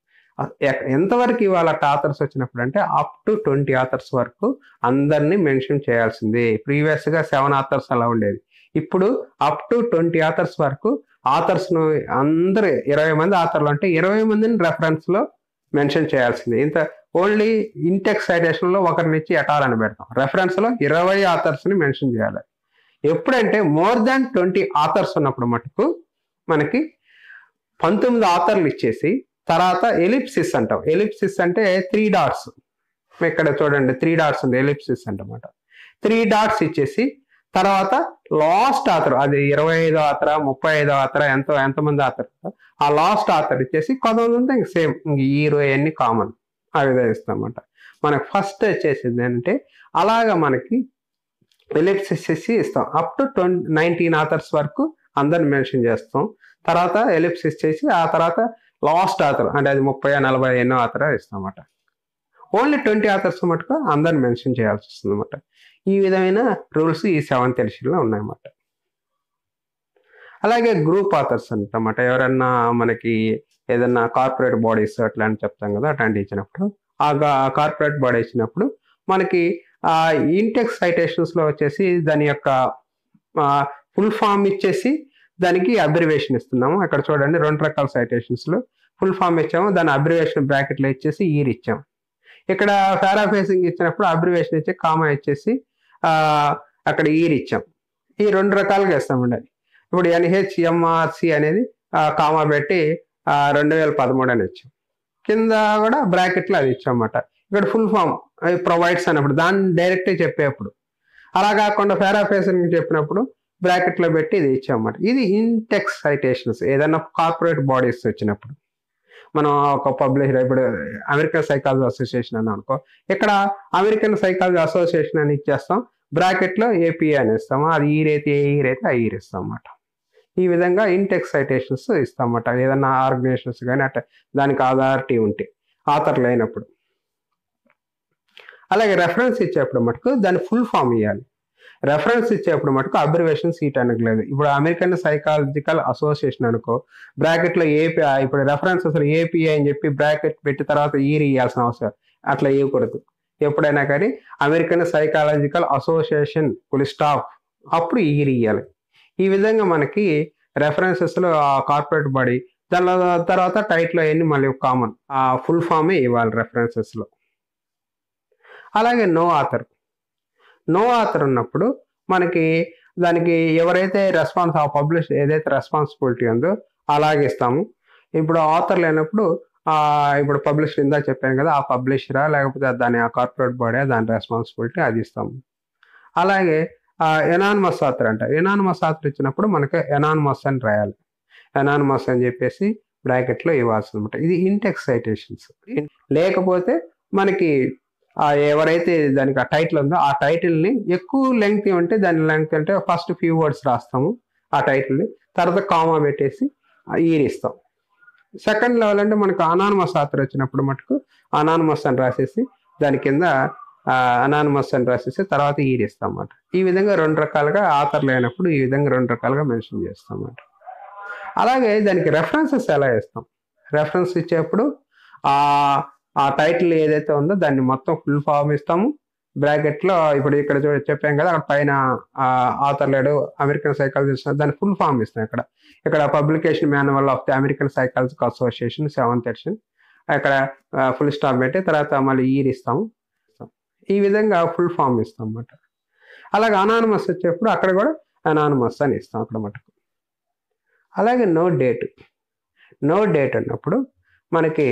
ఎంతవరకు ఇవాళ ఆథర్స్ వచ్చినప్పుడు అంటే అప్ టు ట్వంటీ ఆథర్స్ వరకు అందరినీ మెన్షన్ చేయాల్సిందే. ప్రీవియస్గా సెవెన్ ఆథర్స్ అలా ఉండేది. ఇప్పుడు అప్ టు ట్వంటీ ఆథర్స్ వరకు ఆథర్స్ను అందరు ఇరవై మంది ఆథర్లు అంటే ఇరవై మందిని రెఫరెన్స్లో మెన్షన్ చేయాల్సిందే. ఇంత ఓన్లీ ఇంటెక్స్ట్ సైటేషన్లో ఒకరినిచ్చి ఎటాల్ అని పెడతాం. రెఫరెన్స్లో ఇరవై ఆథర్స్ని మెన్షన్ చేయాలి. ఎప్పుడంటే మోర్ దాన్ ట్వంటీ ఆథర్స్ ఉన్నప్పుడు మటుకు మనకి పంతొమ్మిది ఆథర్లు ఇచ్చేసి తర్వాత ఎలిప్సిస్ అంటాం. ఎలిప్సిస్ అంటే త్రీ డాట్స్. ఇక్కడ చూడండి త్రీ డాట్స్ ఉంది, ఎలిప్సిస్ అంటమాట. త్రీ డాట్స్ ఇచ్చేసి తర్వాత లాస్ట్ ఆథర్, అది ఇరవై ఐదో ఆథర ముప్పై ఐదో ఆథర ఎంతో ఎంతమంది ఆథర్, ఆ లాస్ట్ ఆథర్ ఇచ్చేసి కొంతమంది ఉంటే ఇంక సేమ్ ఇంక హీరో అన్ని కామన్ ఆ విధంగా ఇస్తామన్నమాట. మనకు ఫస్ట్ వచ్చేసింది అంటే అలాగా మనకి ఎలిప్సిస్ ఇచ్చి ఇస్తాం. Up to twenty nineteen authors వరకు అందరిని మెన్షన్ చేస్తాం. తర్వాత ఎలిప్సిస్ చేసి ఆ తర్వాత లాస్ట్ ఆథర్ అంటే అది ముప్పై నలభై ఎన్నో ఆథర్ ఇస్తాం అన్నమాట. ఓన్లీ ట్వంటీ ఆథర్స్ మటుకు అందరిని మెన్షన్ చేయాల్సి వస్తుంది అన్నమాట. ఈ విధమైన రూల్స్ ఈ సెవెంత్ ఎడిషన్లో ఉన్నాయన్నమాట. అలాగే గ్రూప్ ఆథర్స్ అంటమాట. ఎవరన్నా మనకి ఏదన్నా కార్పొరేట్ బాడీస్ అట్లా అని చెప్తాం కదా, అట్లాంటి ఇచ్చినప్పుడు ఆ కార్పొరేట్ బాడీ ఇచ్చినప్పుడు మనకి ఆ ఇంటెక్స్ట్ సైటేషన్స్లో వచ్చేసి దాని యొక్క ఫుల్ ఫామ్ ఇచ్చేసి దానికి అబ్రివేషన్ ఇస్తున్నాము. అక్కడ చూడండి రెండు రకాల సైటేషన్స్లో ఫుల్ ఫామ్ ఇచ్చాము, దాని అబ్రివేషన్ బ్రాకెట్లో ఇచ్చేసి ఈర్ ఇచ్చాం. ఇక్కడ పారాఫ్రేజింగ్ ఇచ్చినప్పుడు అబ్రివేషన్ ఇచ్చి కామా ఇచ్చేసి అక్కడ ఈర్ ఇచ్చాం. ఈ రెండు రకాలుగా ఇస్తామండి. ఇప్పుడు ఎన్హెచ్ఎంఆర్సి అనేది కామా పెట్టి రెండు వేల పదమూడు అని ఇచ్చాం. కింద కూడా బ్రాకెట్లో అది ఇచ్చామన్నమాట. ఇక్కడ ఫుల్ ఫామ్ ప్రొవైడ్స్ అన్నప్పుడు దాన్ని డైరెక్ట్గా చెప్పేప్పుడు, అలా కాకుండా పారాఫ్రేజింగ్ చెప్పినప్పుడు బ్రాకెట్లో పెట్టి ఇది ఇచ్చామన్నమాట. ఇది ఇంటెక్స్ట్ సైటేషన్స్ ఏదైనా కార్పొరేట్ బాడీస్ వచ్చినప్పుడు. మనం ఒక పబ్లిషర్ ఇప్పుడు అమెరికన్ సైకాలజీ అసోసియేషన్ అని అనుకో, ఇక్కడ అమెరికన్ సైకాలజీ అసోసియేషన్ అని ఇచ్చేస్తాం, బ్రాకెట్లో ఏపీఏ అని ఇస్తాము, అది ఈ రైతే ఏ ఈ రైతే ఆ ఈ ఇస్తాం అన్నమాట. ఈ విధంగా ఇంటెక్స్ సైటేషన్స్ ఇస్తామన్నమాట. ఏదన్నా ఆర్గనైజేషన్స్ కానీ అట్లా దానికి అథారిటీ ఉంటే ఆథర్ లేనప్పుడు. అలాగే రెఫరెన్స్ ఇచ్చేప్పుడు మటుకు దాని ఫుల్ ఫామ్ ఇవ్వాలి. రెఫరెన్స్ ఇచ్చేప్పుడు మటుకు అబ్రివేషన్ సీట్ అనట్లేదు. ఇప్పుడు అమెరికన్ సైకాలజికల్ అసోసియేషన్ అనుకో, బ్రాకెట్లో ఏపీ, ఇప్పుడు రెఫరెన్స్ అసలు ఏపీఐ అని చెప్పి బ్రాకెట్ పెట్టి తర్వాత ఈరి ఇవ్వాల్సిన అవసరం అట్లా ఇవ్వకూడదు. ఎప్పుడైనా కానీ American Psychological Association full stop అప్పుడు ఈరి ఇవ్వాలి. ఈ విధంగా మనకి రెఫరెన్సెస్లో ఆ కార్పొరేట్ బాడీ, దాని తర్వాత టైటిల్ అవన్నీ మళ్ళీ కామన్ ఆ ఫుల్ ఫామే ఇవ్వాలి రెఫరెన్సెస్లో. అలాగే నో ఆథర్ నో ఆథర్ ఉన్నప్పుడు మనకి దానికి ఎవరైతే రెస్పాన్స్ ఆ పబ్లిష్ ఏదైతే రెస్పాన్సిబిలిటీ ఉందో అలాగే ఇస్తాము. ఇప్పుడు ఆథర్ లేనప్పుడు ఇప్పుడు పబ్లిషర్ ఇందా చెప్పాను కదా, ఆ పబ్లిషరా లేకపోతే దాని ఆ కార్పొరేట్ బాడీ దాని రెస్పాన్సిబిలిటీ అది ఇస్తాము. అలాగే ఎనానిమస్ ఆథర్ అంట, ఎనానిమస్ ఆథర్ ఇచ్చినప్పుడు మనకి ఎనానిమస్ అని రాయాలి. ఎనానిమస్ అని చెప్పేసి బ్రాకెట్లో ఇవ్వాల్సి అనమాట. ఇది ఇంటెక్స్ సైటేషన్స్. లేకపోతే మనకి ఎవరైతే దానికి ఆ టైటిల్ ఉందో ఆ టైటిల్ని ఎక్కువ లెంగ్త్ ఉంటే దాని లెంగ్త్ అంటే ఫస్ట్ ఫ్యూ వర్డ్స్ రాస్తాము ఆ టైటిల్ని, తర్వాత కామా పెట్టేసి ఈరిస్తాం. సెకండ్ లెవెల్ అంటే మనకు అనానిమస్ ఆథర్ వచ్చినప్పుడు మటుకు అనానిమస్ అని రాసేసి దాని కింద అనానిమస్ అని రాసేసి తర్వాత ఈరిస్తాం అన్నమాట. ఈ విధంగా రెండు రకాలుగా ఆథర్ లేనప్పుడు ఈ విధంగా రెండు రకాలుగా మెన్షన్ చేస్తాం అన్నమాట. అలాగే దానికి రెఫరెన్సెస్ ఎలా ఇస్తాం? రెఫరెన్స్ ఇచ్చేప్పుడు ఆ ఆ టైటిల్ ఏదైతే ఉందో దాన్ని మొత్తం ఫుల్ ఫామ్ ఇస్తాము. బ్రాకెట్లో ఇప్పుడు ఇక్కడ చెప్పాం కదా, అక్కడ పైన ఆథర్ లేడు అమెరికన్ సైకాలజిస్ట్ దాన్ని ఫుల్ ఫామ్ ఇస్తాం. ఇక్కడ ఇక్కడ publication manual of the American Psychological Association seventh edition, ఇక్కడ ఫుల్ స్టాప్ పెట్టి తర్వాత మళ్ళీ ఈర్ ఇస్తాము. ఈ విధంగా ఫుల్ ఫామ్ ఇస్తాం అన్నమాట. అలాగే అనానిమస్ వచ్చేప్పుడు అక్కడ కూడా అనానిమస్ అని ఇస్తాం అక్కడ మటుకు. అలాగే నో డేట్ నో డేట్ అన్నప్పుడు మనకి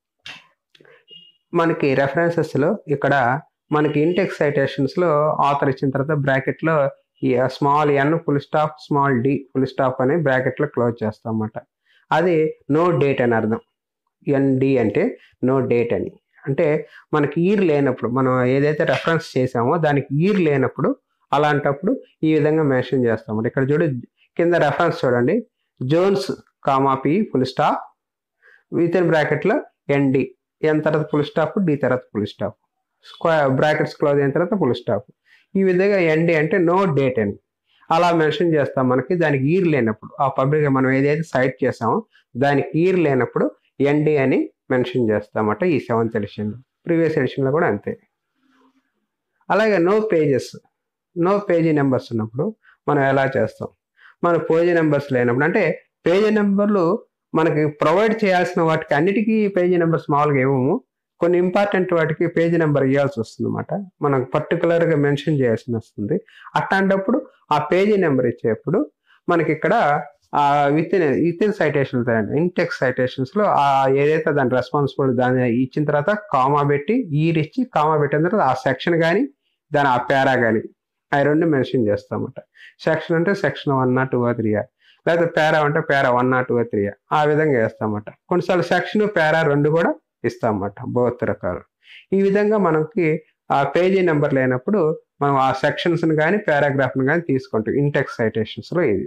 మనకి రెఫరెన్సెస్లో ఇక్కడ మనకి ఇంటెక్స్ సైటేషన్స్లో ఆథర్ ఇచ్చిన తర్వాత బ్రాకెట్లో ఈ small N full stop small D full stop అని బ్రాకెట్లో క్లోజ్ చేస్తాం అన్నమాట. అది నో డేట్ అని అర్థం. ఎన్డి అంటే నో డేట్ అని, అంటే మనకి ఈర్ లేనప్పుడు మనం ఏదైతే రెఫరెన్స్ చేసామో దానికి ఈర్ లేనప్పుడు అలాంటప్పుడు ఈ విధంగా మెన్షన్ చేస్తాం. ఇక్కడ చూడు కింద రెఫరెన్స్ చూడండి, Jones comma P full stop within బ్రాకెట్లో ఎన్డి, ఎన్ తర్వాత ఫుల్ స్టాప్, డి తర్వాత full stop, square brackets close అయిన తర్వాత ఫుల్ స్టాప్. ఈ విధంగా ఎన్డి అంటే నో డేట్ అని అలా మెన్షన్ చేస్తాం. మనకి దానికి ఈర్ లేనప్పుడు ఆ పబ్లిక్ మనం ఏదైతే సైట్ చేసామో దానికి ఈర్ లేనప్పుడు ఎన్డి అని మెన్షన్ చేస్తామట ఈ సెవెంత్ ఎడిషన్లో. ప్రీవియస్ ఎడిషన్లో కూడా అంతే. అలాగే no pages no page numbers ఉన్నప్పుడు మనం ఎలా చేస్తాం? మన పేజీ నెంబర్స్ లేనప్పుడు అంటే పేజీ నెంబర్లు మనకి ప్రొవైడ్ చేయాల్సిన వాటికి అన్నిటికీ పేజీ నెంబర్స్ మామూలుగా ఇవ్వము, కొన్ని ఇంపార్టెంట్ వాటికి పేజీ నెంబర్ ఇవ్వాల్సి వస్తుంది అన్నమాట. మనం పర్టికులర్గా మెన్షన్ చేయాల్సి వస్తుంది. అట్లాంటప్పుడు ఆ పేజీ నెంబర్ ఇచ్చేప్పుడు మనకి ఇక్కడ within within citations intext సైటేషన్స్లో ఏదైతే దాని రెస్పాన్సిబుల్ దాన్ని ఇచ్చిన తర్వాత కామా పెట్టి ఈర్ ఇచ్చి కామా పెట్టిన తర్వాత ఆ సెక్షన్ కానీ దాని ఆ పేరా కానీ అవి రెండు మెన్షన్ చేస్తామన్నమాట. సెక్షన్ అంటే section one not two three లేకపోతే పేరా అంటే para one not two three ఆ విధంగా వేస్తామన్నమాట. కొన్నిసార్లు సెక్షన్ పేరా రెండు కూడా ఇస్తామన్నమాట, బోత్ రకాలు. ఈ విధంగా మనకి ఆ పేజీ నెంబర్ లేనప్పుడు మనం ఆ సెక్షన్స్ని కానీ పారాగ్రాఫ్ని కానీ తీసుకుంటాం ఇంటెక్స్ సైటేషన్స్లో. ఇది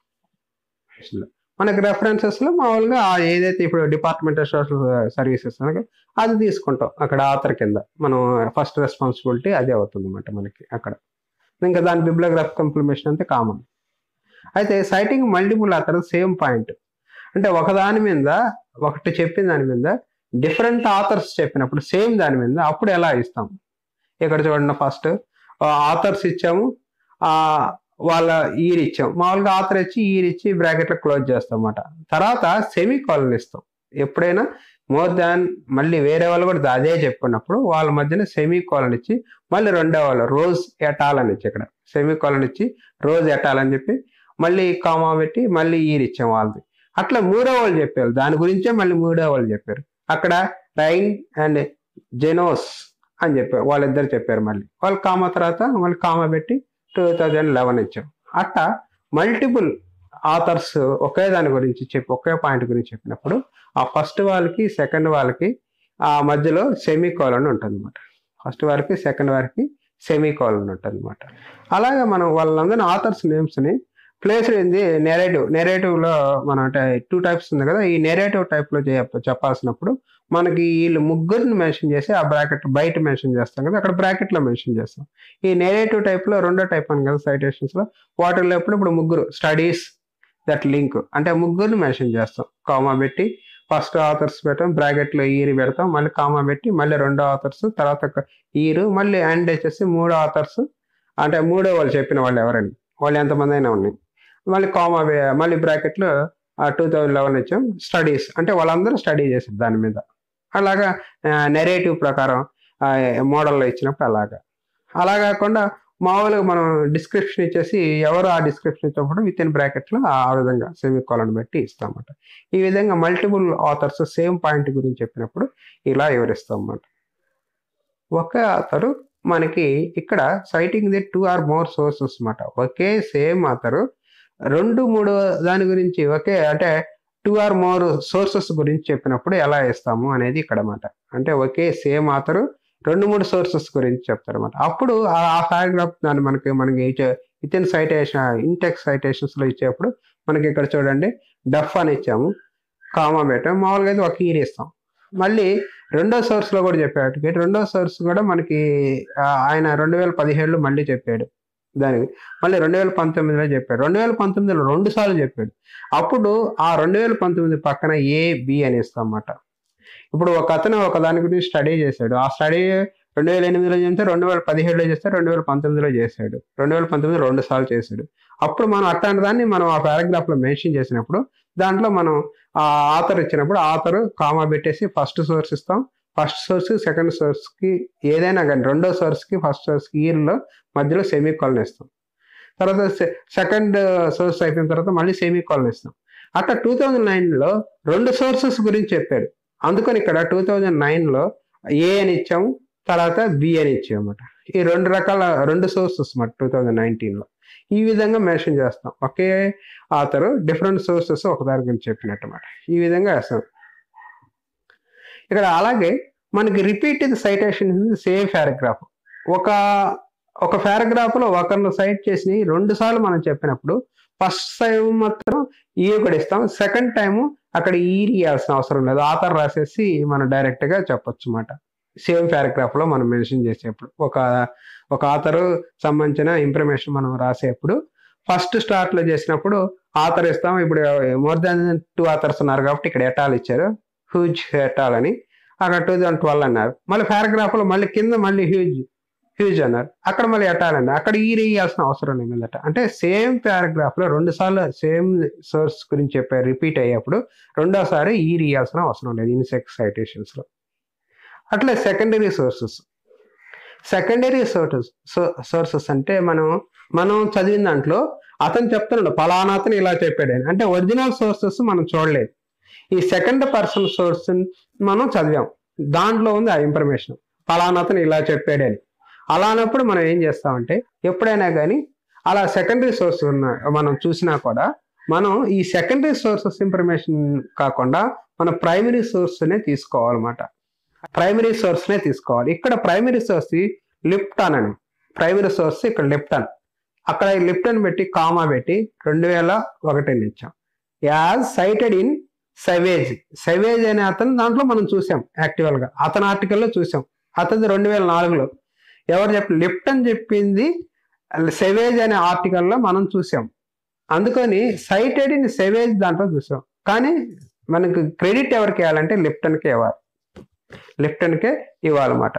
మనకి రెఫరెన్సెస్లో మామూలుగా ఏదైతే ఇప్పుడు డిపార్ట్మెంట్ ఆఫ్ సోషల్ సర్వీసెస్ అది తీసుకుంటాం. అక్కడ ఆథర్ కింద మనం ఫస్ట్ రెస్పాన్సిబిలిటీ అదే అవుతుంది అన్నమాట మనకి అక్కడ. ఇంకా దాని బిబ్లియోగ్రాఫిక్ ఇంప్లిమెంటేషన్ అంతే కామన్. అయితే citing multiple author same point అంటే ఒకదాని మీద ఒకటి చెప్పిన దాని మీద డిఫరెంట్ ఆథర్స్ చెప్పినప్పుడు సేమ్ దాని మీద అప్పుడు ఎలా ఇస్తాం? ఇక్కడ చూడండి, ఫస్ట్ ఆథర్స్ ఇచ్చాము, వాళ్ళ ఈర్ ఇచ్చాం, మామూలుగా ఆథర్ ఇచ్చి ఈర్ ఇచ్చి బ్రాకెట్లో క్లోజ్ చేస్తాం అన్నమాట. తర్వాత సెమీ కాలన్ ఇస్తాం. ఎప్పుడైనా మోర్ దాన్ మళ్ళీ వేరే వాళ్ళు కూడా అదే చెప్పుకున్నప్పుడు వాళ్ళ మధ్యన సెమీ కాలన్ ఇచ్చి మళ్ళీ రెండో వాళ్ళు రోజ్ ఎటాల్ అని ఇచ్చి ఇక్కడ సెమీ కాలన్ ఇచ్చి రోజ్ ఎటాల్ అని చెప్పి మళ్ళీ కామా పెట్టి మళ్ళీ ఈర్ ఇచ్చాం వాళ్ళది. అట్లా మూడో వాళ్ళు చెప్పారు దాని గురించే మళ్ళీ మూడో వాళ్ళు చెప్పారు. అక్కడ రైన్ అండ్ జెనోస్ అని చెప్పారు, వాళ్ళిద్దరు చెప్పారు. మళ్ళీ వాళ్ళు కామా తర్వాత మళ్ళీ కామా పెట్టి టూ థౌజండ్ లెవెన్ ఇచ్చాం. అట్లా మల్టిపుల్ ఆథర్స్ ఒకే దాని గురించి చెప్పి ఒకే పాయింట్ గురించి చెప్పినప్పుడు ఆ ఫస్ట్ వాళ్ళకి సెకండ్ వాళ్ళకి ఆ మధ్యలో సెమీ కోలన్ ఉంటుంది అనమాట. ఫస్ట్ వారికి సెకండ్ వారికి సెమీ కోలన్ ఉంటుంది అనమాట. అలాగే మనం వాళ్ళందరినీ ఆథర్స్ నేమ్స్ని ప్లేస్ ఏంది నెరేటివ్ నెరేటివ్లో మనం అంటే టూ టైప్స్ ఉంది కదా, ఈ నెరేటివ్ టైప్లో చెప్పాల్సినప్పుడు మనకి వీళ్ళు ముగ్గురిని మెన్షన్ చేసి ఆ బ్రాకెట్ బయట మెన్షన్ చేస్తాం కదా, అక్కడ బ్రాకెట్లో మెన్షన్ చేస్తాం. ఈ నెరేటివ్ టైప్లో రెండో టైప్ అని కదా సైటేషన్స్లో, వాటిలో ఎప్పుడు ఇప్పుడు ముగ్గురు స్టడీస్ దట్ లింక్ అంటే ముగ్గురిని మెన్షన్ చేస్తాం. కామా పెట్టి ఫస్ట్ ఆథర్స్ పెట్టాం, బ్రాకెట్లో ఈర్ పెడతాం, మళ్ళీ కామా పెట్టి మళ్ళీ రెండో ఆథర్స్, తర్వాత ఈరు, మళ్ళీ అండ్ వచ్చేసి మూడో ఆథర్స్ అంటే మూడో వాళ్ళు చెప్పిన వాళ్ళు ఎవరని వాళ్ళు ఎంతమంది అయినా ఉన్నాయి, మళ్ళీ కామా మళ్ళీ బ్రాకెట్లో టూ థౌజండ్ లెవెన్ ఇచ్చాం స్టడీస్ అంటే వాళ్ళందరూ స్టడీ చేశారు దాని మీద. అలాగా నెరేటివ్ ప్రకారం మోడల్లో ఇచ్చినప్పుడు అలాగా అలా కాకుండా మామూలుగా మనం డిస్క్రిప్షన్ ఇచ్చేసి ఎవరు ఆ డిస్క్రిప్షన్ ఇచ్చినప్పుడు విత్ ఇన్ బ్రాకెట్లో ఆ విధంగా సెమీ కోలన్ పెట్టి ఇస్తామన్నమాట. ఈ విధంగా మల్టిపుల్ ఆథర్స్ సేమ్ పాయింట్ గురించి చెప్పినప్పుడు ఇలా వివరిస్తాం అన్నమాట. ఒకే ఆథరు మనకి ఇక్కడ citing the two or more sources అన్నమాట. ఒకే సేమ్ ఆథరు రెండు మూడు దాని గురించి ఒకే అంటే టూ ఆర్ మోర్ సోర్సెస్ గురించి చెప్పినప్పుడు ఎలా ఇస్తాము అనేది ఇక్కడ అన్నమాట. అంటే ఒకే సేమ్ ఆథరు రెండు మూడు సోర్సెస్ గురించి చెప్తారు అనమాట. అప్పుడు ఆ పారాగ్రాఫ్ దాన్ని మనకి మనకి విత్ ఇన్ సైటేషన్ ఇంటెక్స్ సైటేషన్స్లో ఇచ్చేప్పుడు మనకి ఇక్కడ చూడండి డఫ్ అని ఇచ్చాము, కామా పెట్టాము, మామూలుగా అయితే ఒక ఈర్ ఇస్తాం. మళ్ళీ రెండో సోర్స్లో కూడా చెప్పాడు, రెండో సోర్స్ కూడా మనకి ఆయన రెండు వేల పదిహేడులో మళ్ళీ చెప్పాడు దానికి, మళ్ళీ రెండు వేల పంతొమ్మిదిలో చెప్పాడు, రెండు వేల పంతొమ్మిదిలో రెండు సార్లు చెప్పాడు. అప్పుడు ఆ రెండు వేల పంతొమ్మిది పక్కన ఏ బి అని ఇస్తాం అన్నమాట. ఇప్పుడు ఒక అతను ఒక దాని గురించి స్టడీ చేశాడు, ఆ స్టడీ రెండు వేల ఎనిమిదిలో చేస్తే రెండు వేల పదిహేడులో చేస్తే రెండు వేల పంతొమ్మిదిలో చేశాడు, రెండు వేల పంతొమ్మిది రెండు సార్లు చేశాడు. అప్పుడు మనం అట్లాంటి దాన్ని మనం ఆ పారాగ్రాఫ్లో మెన్షన్ చేసినప్పుడు దాంట్లో మనం ఆ ఆథర్ ఇచ్చినప్పుడు ఆథర్ కామా పెట్టేసి ఫస్ట్ సోర్స్ ఇస్తాం, ఫస్ట్ సోర్స్ సెకండ్ సోర్స్కి ఏదైనా కానీ రెండో సోర్స్కి ఫస్ట్ సోర్స్కి ఈర్లో మధ్యలో సెమీ కోలన్ ఇస్తాం. తర్వాత సెకండ్ సోర్స్ అయిపోయిన తర్వాత మళ్ళీ సెమీ కోలన్ ఇస్తాం. అట్లా టూ థౌజండ్ నైన్లో రెండు సోర్సెస్ గురించి చెప్పాడు, అందుకని ఇక్కడ టూ థౌజండ్ నైన్లో ఏ అని ఇచ్చాము, తర్వాత బి అని ఇచ్చాము అన్నమాట. ఈ రెండు రకాల రెండు సోర్సెస్ అన్నమాట టూ థౌజండ్ నైన్టీన్లో ఈ విధంగా మెన్షన్ చేస్తాం. ఒకే ఆథరు డిఫరెంట్ సోర్సెస్ ఒకదాని గురించి చెప్పినట్టు అన్నమాట. ఈ విధంగా వేస్తాం ఇక్కడ. అలాగే మనకి రిపీటెడ్ సైటేషన్ సేమ్ పారాగ్రాఫ్, ఒక ఒక పారాగ్రాఫ్లో ఒకరిని సైట్ చేసి రెండు సార్లు మనం చెప్పినప్పుడు ఫస్ట్ టైం మాత్రం ఈ ఒకటి ఇస్తాం, సెకండ్ టైము అక్కడ ఈ ఇవ్వాల్సిన అవసరం లేదు, ఆథర్ రాసేసి మనం డైరెక్ట్గా చెప్పొచ్చు అన్నమాట. సేమ్ పారాగ్రాఫ్లో మనం మెన్షన్ చేసేప్పుడు ఒక ఒక ఆథరు సంబంధించిన ఇన్ఫర్మేషన్ మనం రాసేప్పుడు ఫస్ట్ స్టార్ట్లో చేసినప్పుడు ఆథర్ ఇస్తాం. ఇప్పుడు మోర్ దాన్ టూ ఆథర్స్ ఉన్నారు కాబట్టి ఇక్కడ ఎటాల్ ఇచ్చారు, హ్యూజ్ ఎటాల్ అని, అక్కడ టూ థౌజండ్ ట్వెల్వ్ అన్నారు. మళ్ళీ పారాగ్రాఫ్లో మళ్ళీ కింద మళ్ళీ హ్యూజ్ హ్యూజ్ అన్నారు, అక్కడ మళ్ళీ ఎటాల్ అన్నారు, అక్కడ ఈ ఇవ్వాల్సిన అవసరం లేదట. అంటే సేమ్ పారాగ్రాఫ్లో రెండు సార్లు సేమ్ సోర్స్ గురించి చెప్పారు రిపీట్ అయ్యేప్పుడు రెండోసారి ఈ ఇవ్వాల్సిన అవసరం లేదు ఇన్సెక్ట్ సైటేషన్స్లో. అట్లే secondary sources secondary sources sources అంటే మనం మనం చదివిన దాంట్లో అతను చెప్తున్నాడు పలానా అతను ఇలా చెప్పాడు అని, అంటే ఒరిజినల్ సోర్సెస్ మనం చూడలేదు, ఈ సెకండ్ పర్సన్ సోర్స్ మనం చదివాం, దాంట్లో ఉంది ఆ ఇన్ఫర్మేషన్ పలానా అతను ఇలా చెప్పాడు అని. అలా అన్నప్పుడు మనం ఏం చేస్తామంటే ఎప్పుడైనా కానీ అలా సెకండరీ సోర్స్ ఉన్న మనం చూసినా కూడా మనం ఈ సెకండరీ సోర్సెస్ ఇన్ఫర్మేషన్ కాకుండా మన ప్రైమరీ సోర్స్నే తీసుకోవాలన్నమాట. ప్రైమరీ సోర్స్నే తీసుకోవాలి. ఇక్కడ ప్రైమరీ సోర్స్ లిప్టన్ అని, ప్రైమరీ సోర్స్ ఇక్కడ లిప్టన్, అక్కడ లిప్టన్ పెట్టి కామా పెట్టి రెండు వేల ఒకటిని ఇచ్చాం. As cited in Savage, Savage అనే అతను దాంట్లో మనం చూసాం యాక్చువల్గా, అతని ఆర్టికల్లో చూసాం, అతను రెండు వేల నాలుగులో ఎవరు చెప్పి లిప్టన్ చెప్పింది సవేజ్ అనే ఆర్టికల్లో మనం చూసాం, అందుకని సైటెడ్ ఇన్ సవేజ్ దాంట్లో చూసాం. కానీ మనకు క్రెడిట్ ఎవరికి ఇవ్వాలంటే లిప్టన్కే ఇవ్వాలి, లిప్టన్కే ఇవ్వాలన్నమాట.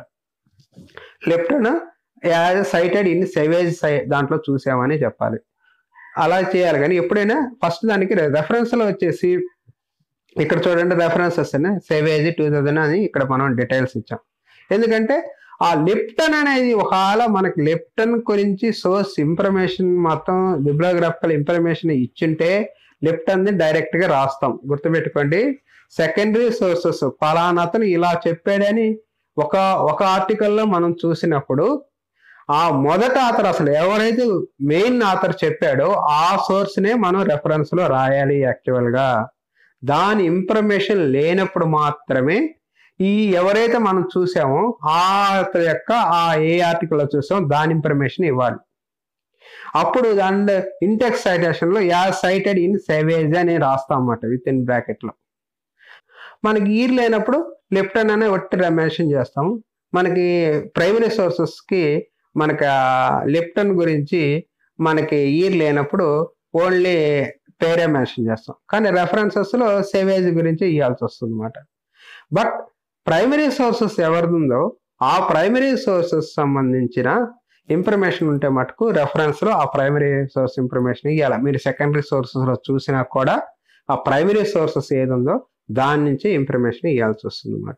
Lipton as cited in Savage దాంట్లో చూసామని చెప్పాలి, అలా చేయాలి. కానీ ఎప్పుడైనా ఫస్ట్ దానికి రెఫరెన్స్లో వచ్చేసి ఇక్కడ చూడండి రెఫరెన్సెస్ సవేజ్ టూ థౌజండ్ అని ఇక్కడ మనం డీటెయిల్స్ ఇచ్చాం. ఎందుకంటే ఆ లిప్టన్ అనేది ఒకవేళ మనకి లిప్టన్ గురించి సోర్స్ ఇన్ఫర్మేషన్ మొత్తం బిబ్లియోగ్రాఫికల్ ఇన్ఫర్మేషన్ ఇచ్చింటే లిప్టన్ ని డైరెక్ట్ గా రాస్తాం. గుర్తుపెట్టుకోండి, సెకండరీ సోర్సెస్ పలానా అతను ఇలా చెప్పాడని ఒక ఒక ఆర్టికల్లో మనం చూసినప్పుడు ఆ మొదట ఆథర్ అసలు ఎవరైతే మెయిన్ ఆథర్ చెప్పాడో ఆ సోర్స్నే మనం రెఫరెన్స్లో రాయాలి యాక్చువల్గా. దాని ఇన్ఫర్మేషన్ లేనప్పుడు మాత్రమే ఈ ఎవరైతే మనం చూసామో ఆ ఆథర్ యొక్క ఆ ఏ ఆర్టికల్లో చూసామో దాని ఇన్ఫర్మేషన్ ఇవ్వాలి. అప్పుడు అండ్ ఇంటెక్స్ సైటేషన్లో యాజ్ సైటెడ్ ఇన్ సేవేజ్ అని రాస్తాం అన్నమాట విత్ ఇన్ బ్రాకెట్లో. మనకి ఈర్ లేనప్పుడు లెఫ్టన్ అనే ఒట్టి మెన్షన్ చేస్తాము. మనకి ప్రైమరీ సోర్సెస్కి మనకి లెఫ్టన్ గురించి మనకి ఈర్ లేనప్పుడు ఓన్లీ పేరే మెన్షన్ చేస్తాం. కానీ రెఫరెన్సెస్లో సేవేజ్ గురించి ఇవ్వాల్సి వస్తుంది అన్నమాట. బట్ ప్రైమరీ సోర్సెస్ ఎవరిదిందో ఆ ప్రైమరీ సోర్సెస్ సంబంధించిన ఇన్ఫర్మేషన్ ఉంటే మటుకు రెఫరెన్స్లో ఆ ప్రైమరీ సోర్స్ ఇన్ఫర్మేషన్ ఇవ్వాలి. మీరు సెకండరీ సోర్సెస్లో చూసినా కూడా ఆ ప్రైమరీ సోర్సెస్ ఏది ఉందో దాని నుంచి ఇన్ఫర్మేషన్ ఇవ్వాల్సి వస్తుంది అన్నమాట.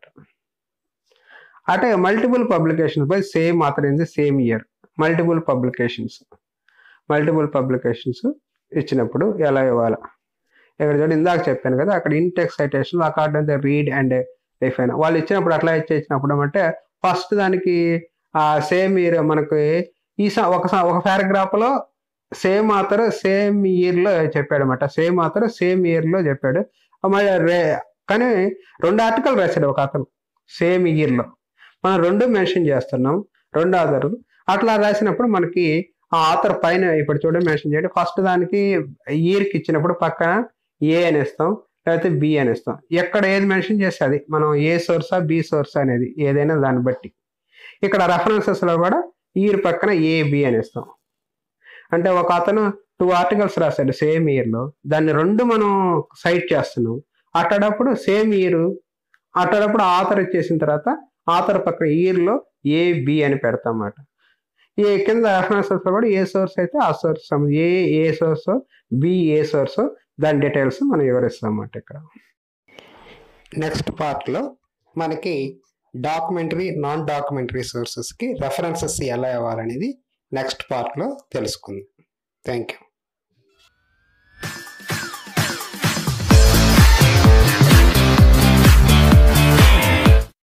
అంటే multiple publications by same author in the same year. Multiple publications multiple publications ఇచ్చినప్పుడు ఎలా ఇవ్వాలి? ఇక్కడ చూడండి, ఇందాక చెప్పాను కదా, అక్కడ in text citation according to Reid and define వాళ్ళు ఇచ్చినప్పుడు అట్లా ఇచ్చినప్పుడు అంటే ఫస్ట్ దానికి సేమ్ ఇయర్ మనకి ఈ ఒక ఒక పారాగ్రాఫ్లో సేమ్ ఆథర్ సేమ్ ఇయర్లో చెప్పాడు అనమాట. సేమ్ ఆథర్ సేమ్ ఇయర్లో చెప్పాడు. మళ్ళీ రే కానీ రెండు ఆర్టికల్ రాశాడు ఒక అతను సేమ్ ఇయర్లో. మనం రెండు మెన్షన్ చేస్తున్నాం రెండు ఆథర్. అట్లా రాసినప్పుడు మనకి ఆ ఆథర్ పైన ఇప్పుడు చూడండి మెన్షన్ చేయండి. ఫస్ట్ దానికి ఇయర్కి ఇచ్చినప్పుడు పక్కన ఏ అని ఇస్తాం, లేకపోతే బి అని ఇస్తాం. ఎక్కడ ఏది మెన్షన్ చేస్తే అది మనం ఏ సోర్సా బి సోర్సా అనేది ఏదైనా దాన్ని బట్టి. ఇక్కడ రెఫరెన్సెస్లో కూడా ఇయర్ పక్కన ఏ బి అని ఇస్తాం. అంటే ఒక అతను టూ ఆర్టికల్స్ రాశాడు సేమ్ ఇయర్లో, దాన్ని రెండు మనం సైట్ చేస్తున్నాం. అట్టడప్పుడు సేమ్ ఇయర్ అట్టడప్పుడు ఆథర్ ఇచ్చేసిన తర్వాత ఆథర్ పక్కన ఇయర్లో ఏ బి అని పెడతాం అన్నమాట. ఈ కింద రెఫరెన్సెస్లో కూడా ఏ సోర్స్ అయితే ఆ source A A source B A source దాని డీటెయిల్స్ మనం వివరిస్తాం అన్నమాట. ఇక్కడ నెక్స్ట్ పార్ట్లో మనకి డాక్యుమెంటరీ నాన్ డాక్యుమెంటరీ సోర్సెస్కి రెఫరెన్సెస్ ఎలా ఇవ్వాలనేది నెక్స్ట్ పార్ట్లో తెలుసుకుందాం. Thank you.